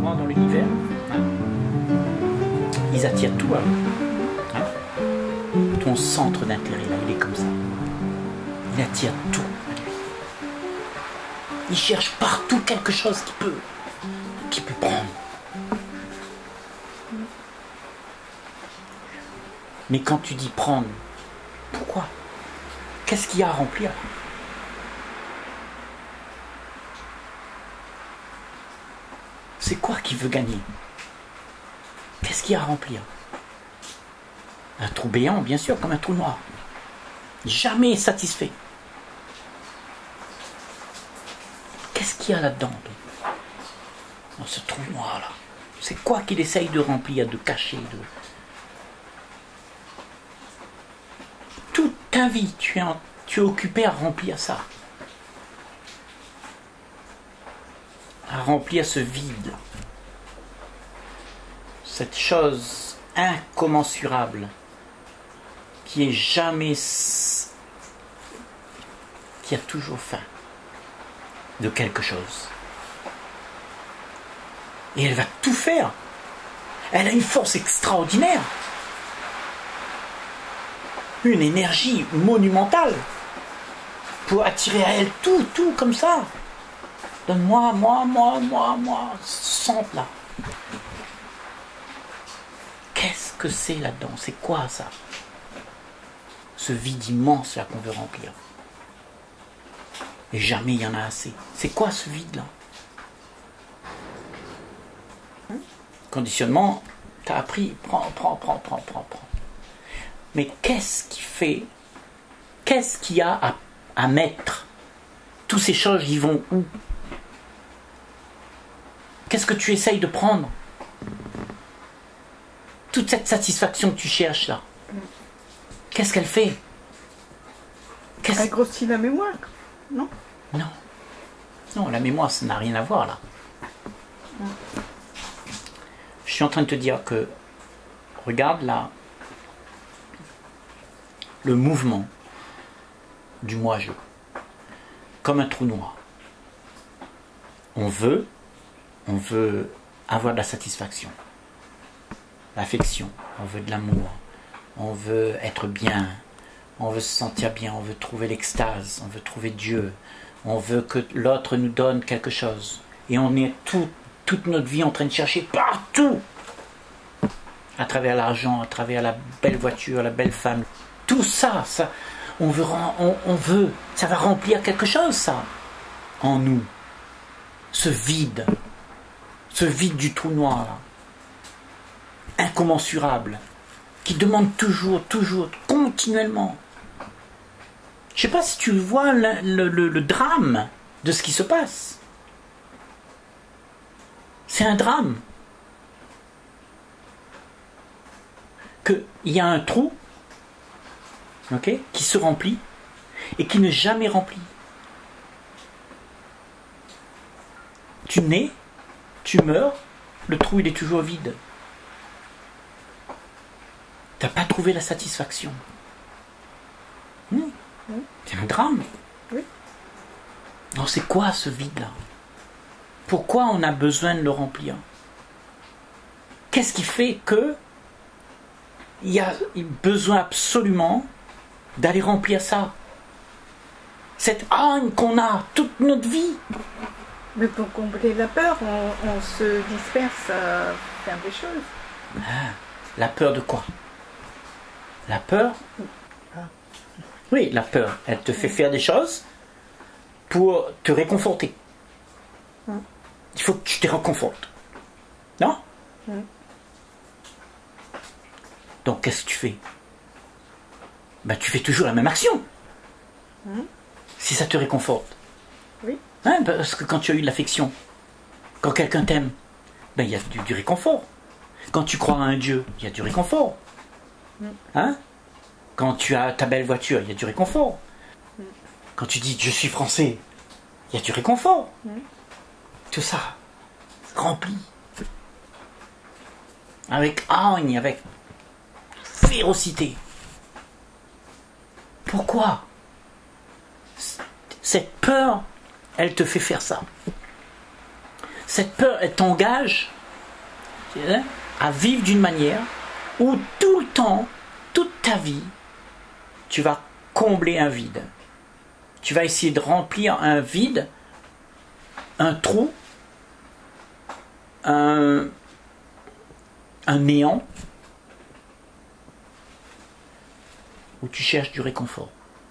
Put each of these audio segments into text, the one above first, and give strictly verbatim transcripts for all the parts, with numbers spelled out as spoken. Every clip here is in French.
voir dans l'univers, hein, ils attirent tout à eux. Hein. Ton centre d'intérêt, là, il est comme ça. Il attire tout à lui. Il cherche partout quelque chose qui peut, qui peut prendre. Mais quand tu dis prendre, pourquoi? Qu'est-ce qu'il y a à remplir? C'est quoi qu'il veut gagner? Qu'est-ce qu'il y a à remplir? Un trou béant, bien sûr, comme un trou noir. Jamais satisfait. Qu'est-ce qu'il y a là-dedans, dans ce trou noir-là? C'est quoi qu'il essaye de remplir, de cacher, de... Toute ta vie, tu es, en... tu es occupé à remplir ça. À remplir ce vide. Cette chose incommensurable qui est jamais... qui a toujours faim de quelque chose. Et elle va tout faire. Elle a une force extraordinaire. Une énergie monumentale pour attirer à elle tout, tout comme ça. Donne-moi, moi, moi, moi, moi, sente là. Qu'est-ce que c'est là-dedans? C'est quoi ça? Ce vide immense là qu'on veut remplir. Et jamais il y en a assez. C'est quoi ce vide-là? Conditionnement, tu as appris, prends, prends, prends, prends, prends, prends. Mais qu'est-ce qui fait, qu'est-ce qu'il y a à, à mettre? Tous ces choses, ils vont où? Qu'est-ce que tu essayes de prendre? Toute cette satisfaction que tu cherches là, qu'est-ce qu'elle fait? Qu'est-ce... Elle grossit la mémoire, non? Non. Non, la mémoire, ça n'a rien à voir là. Mm. Je suis en train de te dire que, regarde là, le mouvement du moi-je, comme un trou noir. On veut, on veut avoir de la satisfaction, l'affection, on veut de l'amour, on veut être bien, on veut se sentir bien, on veut trouver l'extase, on veut trouver Dieu, on veut que l'autre nous donne quelque chose. Et on est tout, toute notre vie en train de chercher partout, à travers l'argent, à travers la belle voiture, la belle femme. Tout ça, ça on, veut, on, on veut, ça va remplir quelque chose, ça, en nous. Ce vide, ce vide du trou noir, là, incommensurable, qui demande toujours, toujours, continuellement. Je ne sais pas si tu vois le, le, le, le drame de ce qui se passe. C'est un drame. Qu'il y a un trou, okay, qui se remplit et qui n'est jamais rempli. Tu nais, tu meurs, le trou il est toujours vide. Tu n'as pas trouvé la satisfaction. Mmh. Mmh. C'est un drame. Oui. Non, c'est quoi ce vide-là? Pourquoi on a besoin de le remplir? Qu'est-ce qui fait que il y a besoin absolument d'aller remplir ça? Cette haine qu'on a toute notre vie. Mais pour combler la peur, on, on se disperse à faire des choses. Ah, la peur de quoi? La peur? Oui, la peur, elle te fait faire des choses pour te réconforter. Il faut que tu te réconfortes. Non? Donc, qu'est-ce que tu fais? Ben, tu fais toujours la même action. Si ça te réconforte. Oui. Hein, parce que quand tu as eu de l'affection, quand quelqu'un t'aime, ben, il y a du, du réconfort. Quand tu crois à un Dieu, il y a du réconfort. Hein? Quand tu as ta belle voiture, il y a du réconfort. Quand tu dis je suis français, il y a du réconfort. Tout ça, rempli. Avec haine, avec férocité. Pourquoi? Cette peur, elle te fait faire ça. cette peur, elle t'engage à vivre d'une manière où tout le temps, toute ta vie, tu vas combler un vide. Tu vas essayer de remplir un vide, un trou, un, un néant, où tu cherches du réconfort.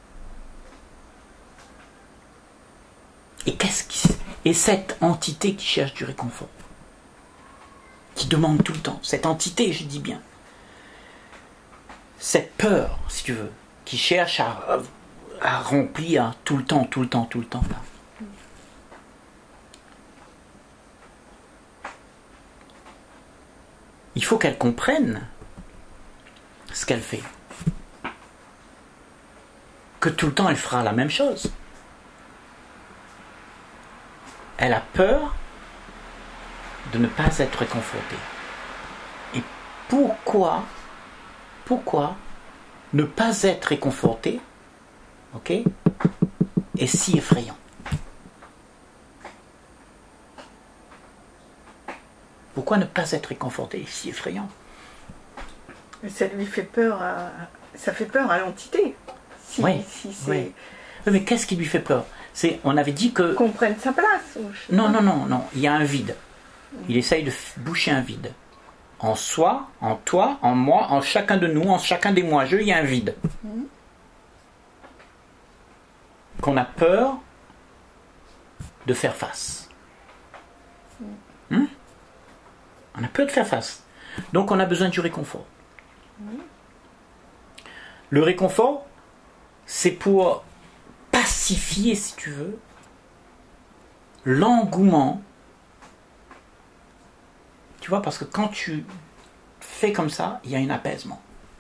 Et qu'est-ce qui, et cette entité qui cherche du réconfort, qui demande tout le temps, cette entité, je dis bien, cette peur, si tu veux, qui cherche à, à remplir tout le temps, tout le temps, tout le temps, là. Il faut qu'elle comprenne ce qu'elle fait. Que tout le temps elle fera la même chose. Elle a peur de ne pas être réconfortée. Et pourquoi, pourquoi ne pas être réconforté, ok, est si effrayant? Pourquoi ne pas être réconforté est si effrayant? Mais ça lui fait peur à, ça fait peur à l'entité. Si, oui, si c'est... oui. Mais qu'est-ce qui lui fait peur? C'est, on avait dit que... Qu'on prenne sa place. Ou je sais non, pas. non, non, non. Il y a un vide. Il essaye de f- boucher un vide. En soi, en toi, en moi, en chacun de nous, en chacun des moi-je, il y a un vide. Mmh. Qu'on a peur de faire face. Mmh. On a peur de faire face. Donc on a besoin du réconfort. Mmh. Le réconfort, c'est pour pacifier, si tu veux, l'engouement. Tu vois, parce que quand tu fais comme ça, il y a un apaisement.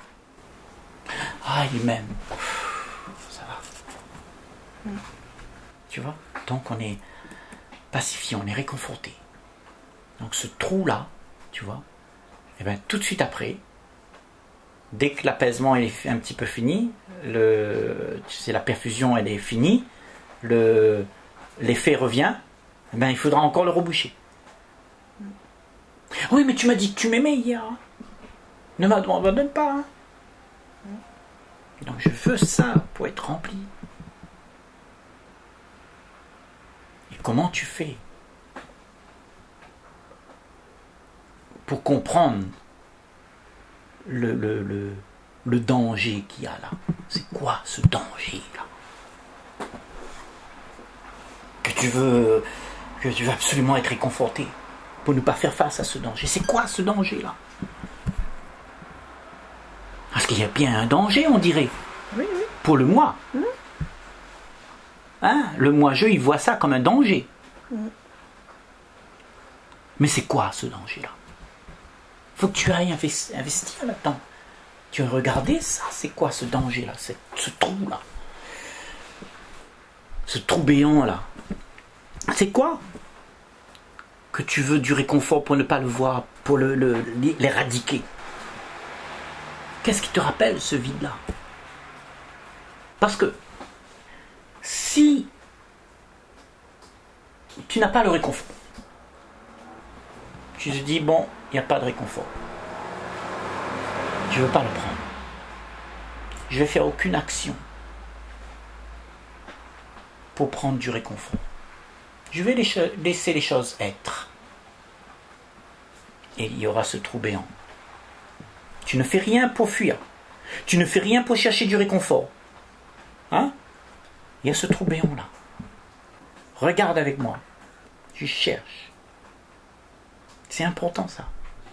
Ah, il m'aime. Ça va. Mm. Tu vois? Donc on est pacifié, on est réconforté. Donc ce trou-là, tu vois, et bien tout de suite après, dès que l'apaisement est un petit peu fini, le, tu sais, la perfusion elle est finie, le, l'effet revient, eh ben, il faudra encore le reboucher. Oui, mais tu m'as dit que tu m'aimais hier. Hein. Ne m'abandonne pas. Hein. Donc je veux ça pour être rempli. Et comment tu fais pour comprendre le, le, le, le danger qu'il y a là? C'est quoi ce danger là? Que tu veux, que tu veux absolument être réconforté pour ne pas faire face à ce danger. C'est quoi ce danger là? Parce qu'il y a bien un danger, on dirait. Oui, oui. Pour le moi. Mmh. Hein? Le moi-je, il voit ça comme un danger. Mmh. Mais c'est quoi ce danger-là? Il faut que tu ailles investi- investir là-dedans. Tu as regardé ça, c'est quoi ce danger-là? C'est ce trou-là. Ce trou béant-là. C'est quoi? Que tu veux du réconfort pour ne pas le voir, pour le, le, l'éradiquer. Qu'est-ce qui te rappelle ce vide-là? Parce que si tu n'as pas le réconfort, tu te dis, bon, il n'y a pas de réconfort. Je ne veux pas le prendre. Je ne vais faire aucune action pour prendre du réconfort. Je vais laisser les choses être. Et il y aura ce trou béant. Tu ne fais rien pour fuir. Tu ne fais rien pour chercher du réconfort. Hein? Il y a ce trou béant là. Regarde avec moi. Tu cherches. C'est important ça.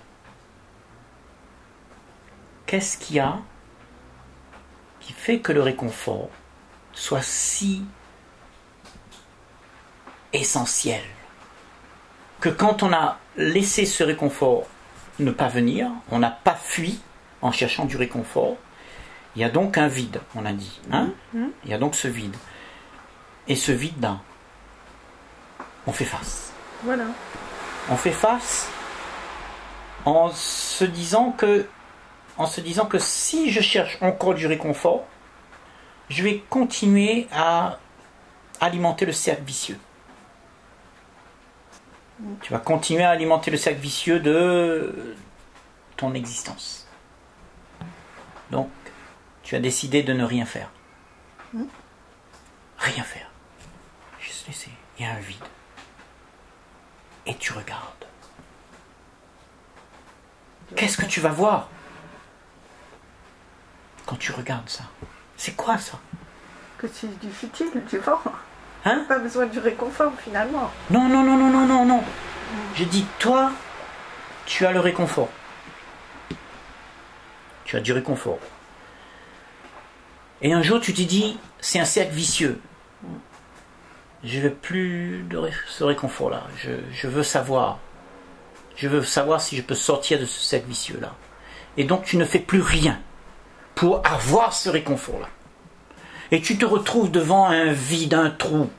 Qu'est-ce qu'il y a qui fait que le réconfort soit si essentiel que quand on a laissé ce réconfort ne pas venir, on n'a pas fui en cherchant du réconfort, il y a donc un vide, on a dit. Hein? Mm-hmm. Il y a donc ce vide. Et ce vide-là, on fait face. Voilà. On fait face en se disant que, en se disant que si je cherche encore du réconfort, je vais continuer à alimenter le cercle vicieux. Mm. Tu vas continuer à alimenter le cercle vicieux de ton existence. Donc, tu as décidé de ne rien faire. Mm. Rien faire. Juste laisser. Il y a un vide. Et tu regardes. Qu'est-ce que tu vas voir quand tu regardes ça? C'est quoi ça? Que c'est du futile, du vent. Hein? Pas besoin du réconfort finalement. Non, non, non, non, non, non, non. Je dis, toi, tu as le réconfort. Tu as du réconfort. Et un jour, tu t'es dit, c'est un cercle vicieux. Je veux plus de ré- ce réconfort-là. Je, je veux savoir. Je veux savoir si je peux sortir de ce cercle vicieux-là. Et donc, tu ne fais plus rien pour avoir ce réconfort-là. Et tu te retrouves devant un vide, un trou.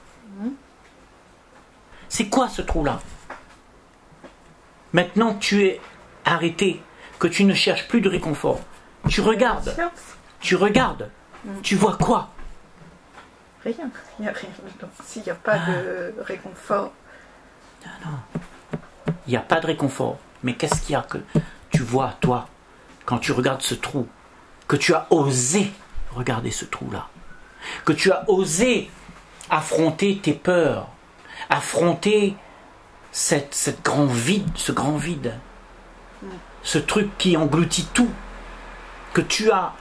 C'est quoi ce trou-là? Maintenant que tu es arrêté, que tu ne cherches plus de réconfort, tu regardes. Science. Tu regardes. Tu vois quoi? Rien. Il n'y a rien dedans. S'il n'y a pas Ah. de réconfort. Il n'y a pas de réconfort. Mais qu'est-ce qu'il y a que tu vois, toi, quand tu regardes ce trou? Que tu as osé regarder ce trou-là. Que tu as osé affronter tes peurs. Affronter cette, cette grand vide, ce grand vide. Ce truc qui engloutit tout. Que tu as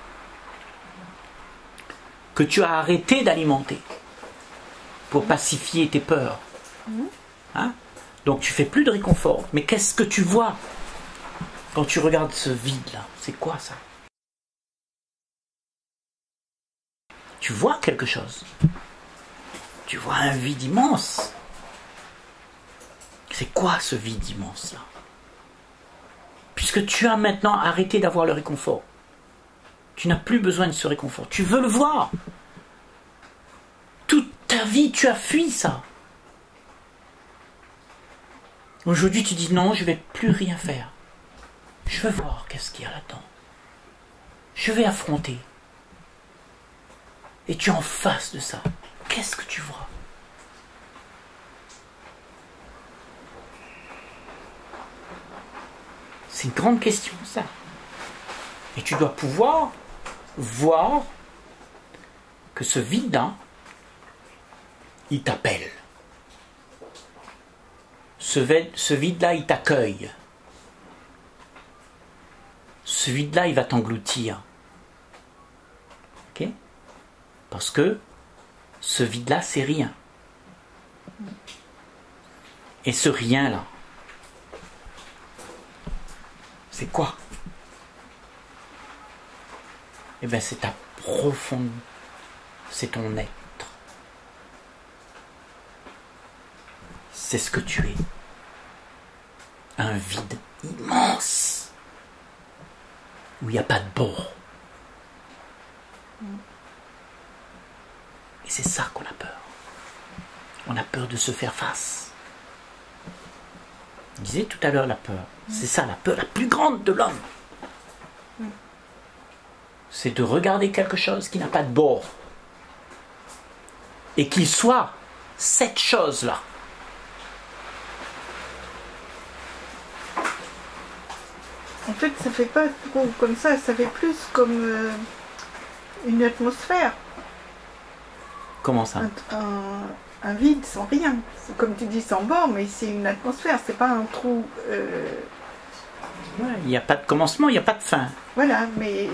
que tu as arrêté d'alimenter pour pacifier tes peurs. Hein? Donc tu fais plus de réconfort. Mais qu'est-ce que tu vois quand tu regardes ce vide-là? C'est quoi ça? Tu vois quelque chose. Tu vois un vide immense. C'est quoi ce vide immense-là? Puisque tu as maintenant arrêté d'avoir le réconfort. Tu n'as plus besoin de ce réconfort. Tu veux le voir. Toute ta vie, tu as fui ça. Aujourd'hui, tu dis non, je ne vais plus rien faire. Je veux voir qu'est-ce qu'il y a là-dedans. Je vais affronter. Et tu es en face de ça. Qu'est-ce que tu vois? C'est une grande question, ça. Et tu dois pouvoir voir que ce vide-là, il t'appelle. Ce vide- ce vide-là, il t'accueille. Ce vide-là, il va t'engloutir. Ok? Parce que ce vide-là, c'est rien. Et ce rien-là, c'est quoi? Eh bien, c'est ta profonde... C'est ton être. C'est ce que tu es. Un vide immense. Où il n'y a pas de bord. Et c'est ça qu'on a peur. On a peur de se faire face. Je disais tout à l'heure la peur. C'est ça la peur la plus grande de l'homme. C'est de regarder quelque chose qui n'a pas de bord. Et qu'il soit cette chose-là. En fait, ça fait pas trop comme ça. Ça fait plus comme euh, une atmosphère. Comment ça? Un, un- un vide sans rien. C'est comme tu dis, sans bord, mais c'est une atmosphère. C'est pas un trou. euh, Ouais, il n'y a pas de commencement, il n'y a pas de fin. Voilà, mais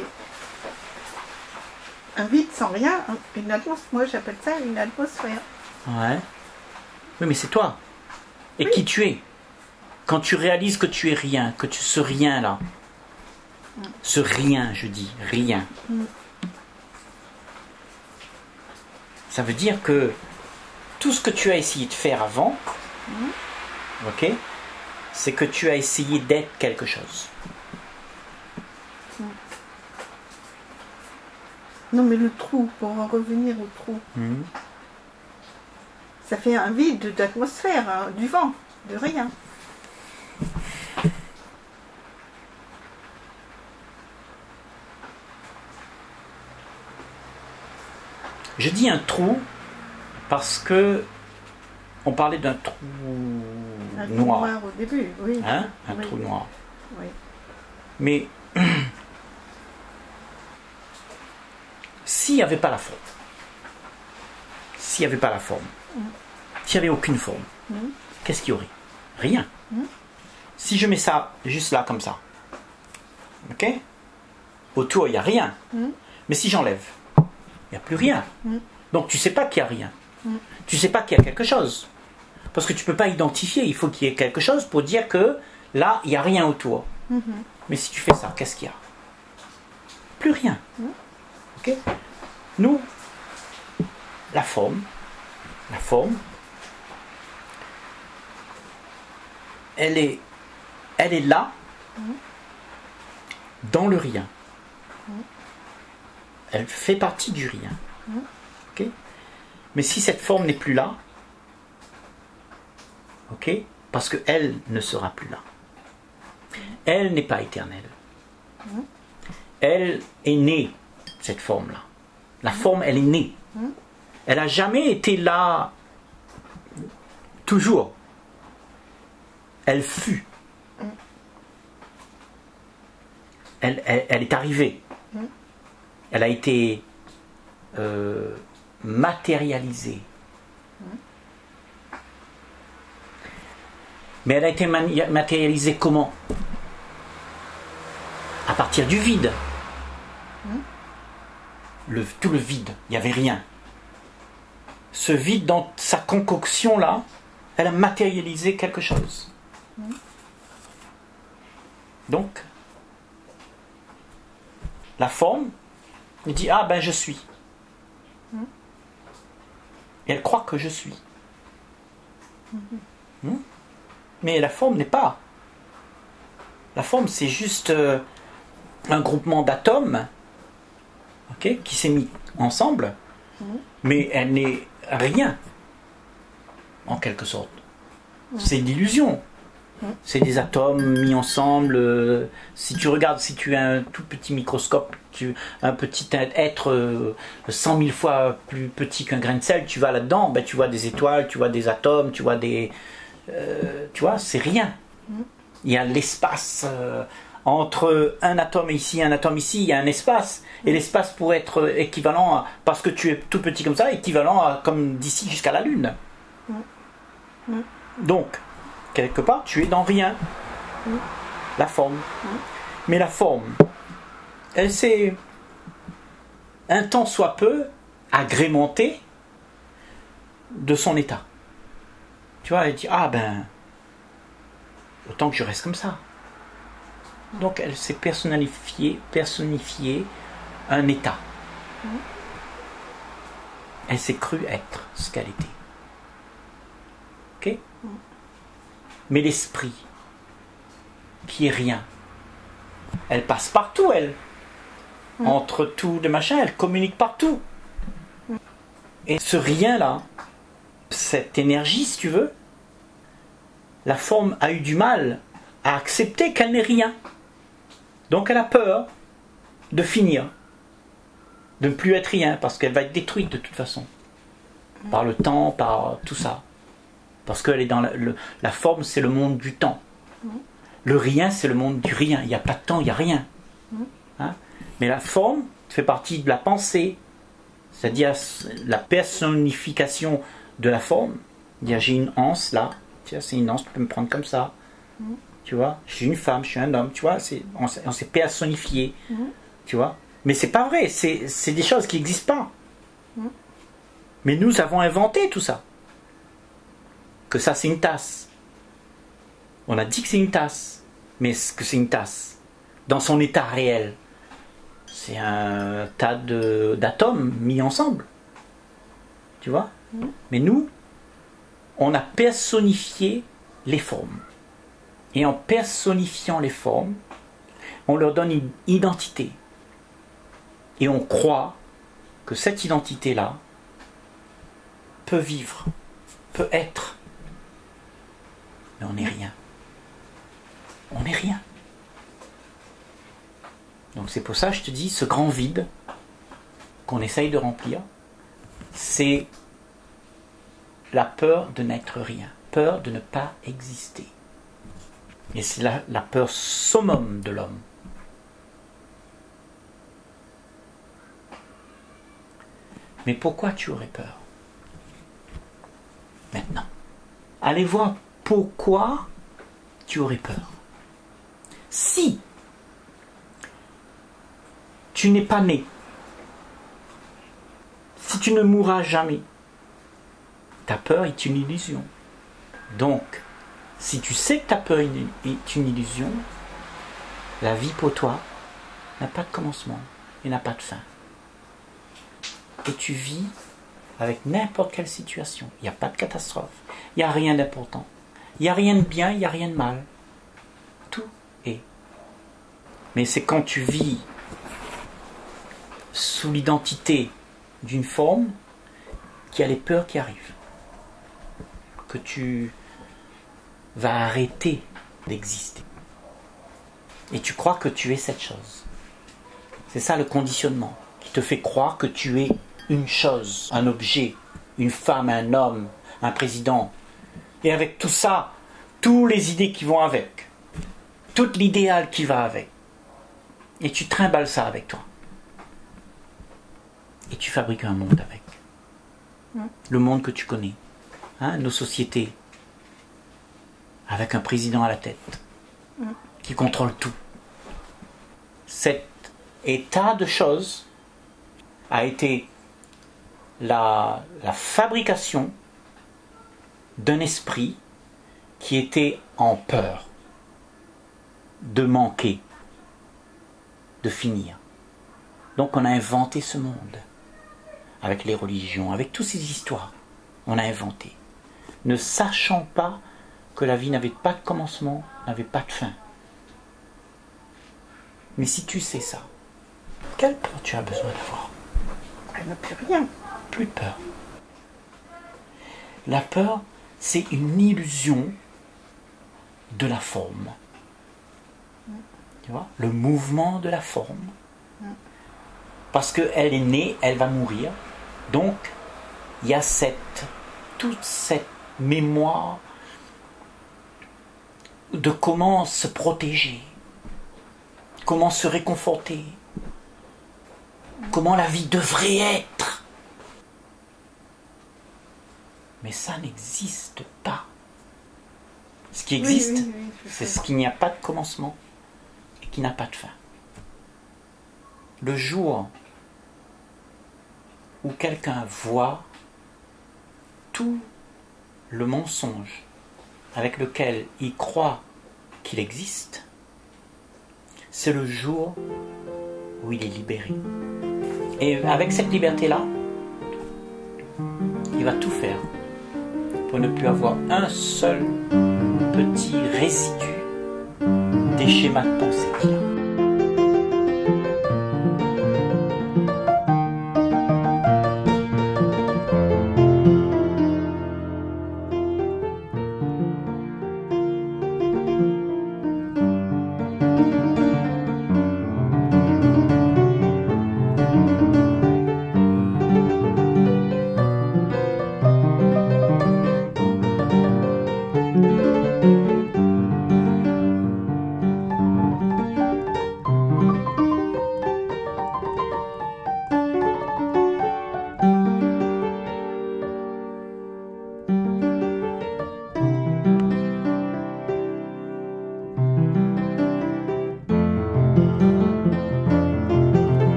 un vide sans rien, une atmosphère. Moi, j'appelle ça une atmosphère. Ouais. Oui, mais c'est toi. Et Oui. qui tu es. Quand tu réalises que tu es rien, que tu ce rien là. Ce rien, je dis, rien. Mm. Ça veut dire que tout ce que tu as essayé de faire avant, ok, c'est que tu as essayé d'être quelque chose. Non, mais le trou, pour en revenir au trou, Mhm. ça fait un vide d'atmosphère, hein, du vent, de rien. Je dis un trou parce que on parlait d'un trou Un trou noir. noir au début, oui. Hein, un oui. trou noir. Oui. Mais s'il n'y avait pas la forme, s'il n'y avait pas la forme, Mm. s'il n'y avait aucune forme, Mm. qu'est-ce qu'il y aurait? Rien. Mm. Si je mets ça juste là comme ça, ok? Autour il n'y a rien. Mm. Mais si j'enlève, il n'y a plus rien. Mm. Donc tu ne sais pas qu'il n'y a rien. Mm. Tu ne sais pas qu'il y a quelque chose. Parce que tu ne peux pas identifier. Il faut qu'il y ait quelque chose pour dire que là, il n'y a rien autour. Mhm. Mais si tu fais ça, qu'est-ce qu'il y a? Plus rien. Mm. Ok? Nous, la forme, la forme, elle est, elle est là, Mm. dans le rien. Mm. Elle fait partie du rien. Mm. Ok? Mais si cette forme n'est plus là, ok? Parce qu'elle ne sera plus là. Elle n'est pas éternelle. Mm. Elle est née, cette forme-là. La forme, elle est née. Mm. Elle n'a jamais été là toujours. Elle fut. Mm. Elle, elle, elle est arrivée. Mm. Elle a été euh, matérialisée. Mm. Mais elle a été mani- matérialisée comment? À partir du vide. Mm. Le, tout le vide, il n'y avait rien. Ce vide, dans sa concoction là, elle a matérialisé quelque chose. Mm. Donc, la forme, elle dit, ah ben je suis. Mm. Et elle croit que je suis. Mhm. Hmm? Mais la forme n'est pas. La forme, c'est juste euh, un groupement d'atomes, ok, qui s'est mis ensemble, Mm. mais elle n'est rien, en quelque sorte. Mm. C'est une illusion. Mm. C'est des atomes mis ensemble. euh, si tu regardes, si tu as un tout petit microscope, tu, un petit être euh, cent mille fois plus petit qu'un grain de sel, tu vas là-dedans, ben, tu vois des étoiles, tu vois des atomes, tu vois des... euh, tu vois, c'est rien. Mm. Il y a l'espace euh, entre un atome ici, un atome ici, il y a un espace. Et l'espace pourrait être équivalent, à, parce que tu es tout petit comme ça, équivalent à comme d'ici jusqu'à la Lune. Mm. Mm. Donc, quelque part, tu es dans rien. Mm. La forme. Mm. Mais la forme, elle s'est un tant soit peu agrémentée de son état. Tu vois, elle dit, ah ben, autant que je reste comme ça. Donc elle s'est personnifiée, personnifiée un état. Mm. Elle s'est crue être ce qu'elle était. Ok? Mm. Mais l'esprit, qui est rien, elle passe partout, elle. Mm. Entre tout de machin, elle communique partout. Mm. Et ce rien-là, cette énergie, si tu veux, la forme a eu du mal à accepter qu'elle n'est rien. Donc elle a peur de finir, de ne plus être rien, parce qu'elle va être détruite de toute façon. Mm. Par le temps, par tout ça. Parce qu'elle est dans la, le, la forme, c'est le monde du temps. Mm. Le rien, c'est le monde du rien. Il n'y a pas de temps, il n'y a rien. Mm. Hein? Mais la forme fait partie de la pensée, c'est-à-dire la personnification de la forme. Dire j'ai une anse là, tiens, c'est une anse, tu peux me prendre comme ça. Mm. Tu vois, je suis une femme, je suis un homme, tu vois, c'est, on, s'est- on s'est personnifié, Mm. tu vois. Mais c'est pas vrai, c'est, c'est des choses qui n'existent pas. Mm. Mais nous avons inventé tout ça. Que ça c'est une tasse. On a dit que c'est une tasse. Mais est-ce que c'est une tasse? Dans son état réel, c'est un tas de, d'atomes mis ensemble. Tu vois? Mm. Mais nous, on a personnifié les formes. Et en personnifiant les formes, on leur donne une identité. Et on croit que cette identité-là peut vivre, peut être. Mais on n'est rien. On n'est rien. Donc c'est pour ça que je te dis, ce grand vide qu'on essaye de remplir, c'est la peur de n'être rien. peur de ne pas exister. Et c'est la, la peur summum de l'homme. Mais pourquoi tu aurais peur? Maintenant, allez voir pourquoi tu aurais peur. Si tu n'es pas né, si tu ne mourras jamais, ta peur est une illusion. Donc, si tu sais que ta peur est une illusion, la vie pour toi n'a pas de commencement et n'a pas de fin. Et tu vis avec n'importe quelle situation. Il n'y a pas de catastrophe. Il n'y a rien d'important. Il n'y a rien de bien, il n'y a rien de mal. Tout est. Mais c'est quand tu vis sous l'identité d'une forme qu'il y a les peurs qui arrivent. Que tu vas arrêter d'exister. Et tu crois que tu es cette chose. C'est ça le conditionnement qui te fait croire que tu es une chose, un objet, une femme, un homme, un président. Et avec tout ça, toutes les idées qui vont avec, tout l'idéal qui va avec. Et tu trimbales ça avec toi. Et tu fabriques un monde avec. Mmh. Le monde que tu connais. Hein, nos sociétés. Avec un président à la tête. Mmh. Qui contrôle tout. Cet état de choses a été la, la fabrication d'un esprit qui était en peur de manquer, de finir. Donc on a inventé ce monde, avec les religions, avec toutes ces histoires. On a inventé, ne sachant pas que la vie n'avait pas de commencement, n'avait pas de fin. Mais si tu sais ça, quelle peur tu as besoin d'avoir? Elle n'a plus rien. Plus de peur. La peur, c'est une illusion de la forme. Mm. Tu vois, le mouvement de la forme. Mm. Parce qu'elle est née, elle va mourir. Donc, il y a cette, toute cette mémoire de comment se protéger, comment se réconforter, mm. comment la vie devrait être. Mais ça n'existe pas. Ce qui existe, oui, oui, oui, c'est ce qu'il n'y a pas de commencement et qui n'a pas de fin. Le jour où quelqu'un voit tout le mensonge avec lequel il croit qu'il existe, c'est le jour où il est libéré. Et avec cette liberté-là, il va tout faire pour ne plus avoir un seul petit résidu des schémas de pensée qu'il a.